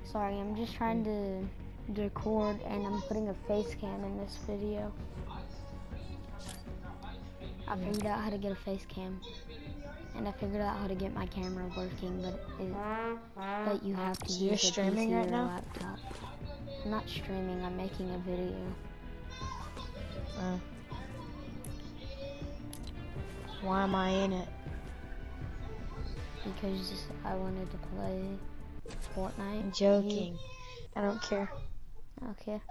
Sorry, I'm just trying to record and I'm putting a face cam in this video. I figured out how to get a face cam. And I figured out how to get my camera working, but you have to So you're use a streaming PC right or now? laptop. I'm not streaming, I'm making a video. Why am I in it? Because I wanted to play Fortnite. I'm joking. I don't care. Okay.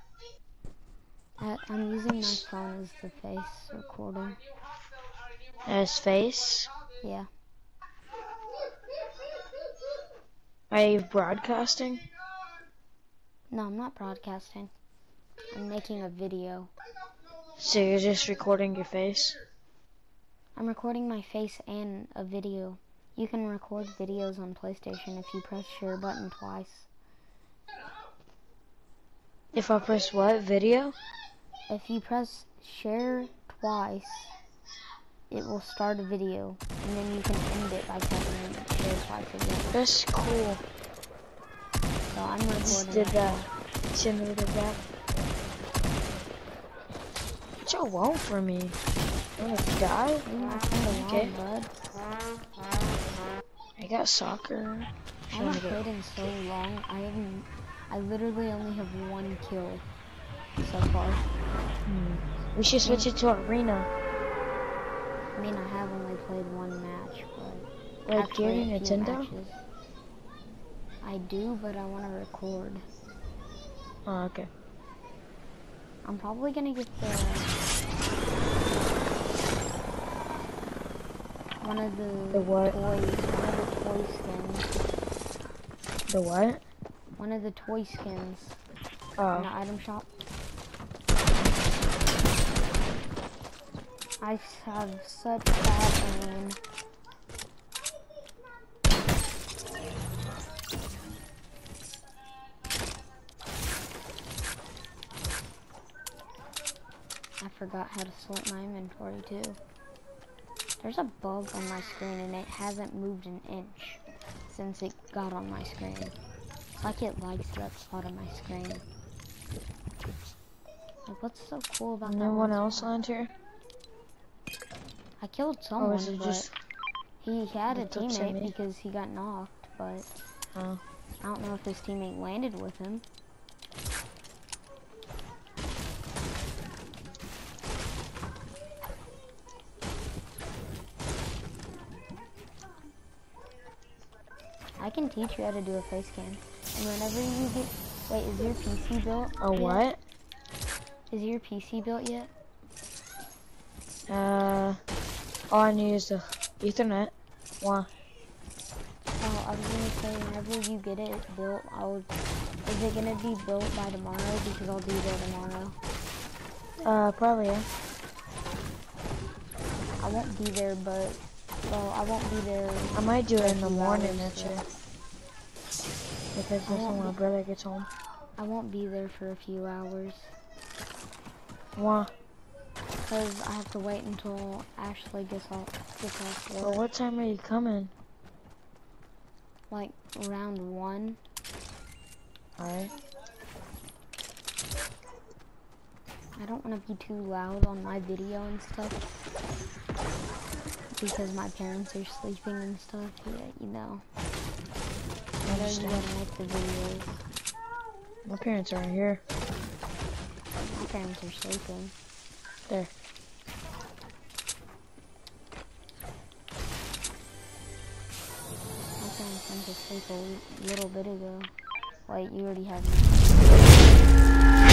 I'm using my phone as the face recorder. As face? Yeah. Are you broadcasting? No, I'm not broadcasting. I'm making a video. So you're just recording your face? I'm recording my face and a video. You can record videos on PlayStation if you press share button twice. If I press what? Video? If you press share twice, it will start a video, and then you can end it by pressing share twice again. That's cool. So I'm recording. Did that. Simulated that. What y'all want from me? You wanna die? Okay. Bud. I got soccer. I haven't played in so long. I literally only have 1 kill so far. We should switch it to arena. I mean, I have only played 1 match, but Like, do you have a Nintendo? matches. I do, but I want to record. Oh, okay. I'm probably gonna get one of the what? toy skins. The what? One of the toy skins in Oh. the item shop. I have such bad aim. I forgot how to sort my inventory too. There's a bug on my screen and it hasn't moved an inch since it got on my screen. It's like it likes that spot on my screen. Like, what's so cool about that? No one else land here? I killed someone, is it but just he had a it looks at teammate me? because he got knocked, but Oh. I don't know if his teammate landed with him. I can teach you how to do a face cam. And whenever you get... Wait, is your PC built A what? Is your PC built yet? All I need is the Ethernet. Why? Oh, I was gonna say, whenever you get it built, is it gonna be built by tomorrow? Because I'll be there tomorrow. Probably, yeah. I won't be there, but... Well, I won't be there... I might do it in the few morning, hours, actually. so Because that's when my brother gets home. I won't be there for a few hours. Why? Because I have to wait until Ashley gets off work. Well, what time are you coming? Like, around 1. Alright. I don't want to be too loud on my video and stuff. Because my parents are sleeping and stuff. Yeah, you know. I know you don't like the videos. My parents aren't here. My parents are sleeping. There. My parents went to sleep a little bit ago. Wait, you already have me.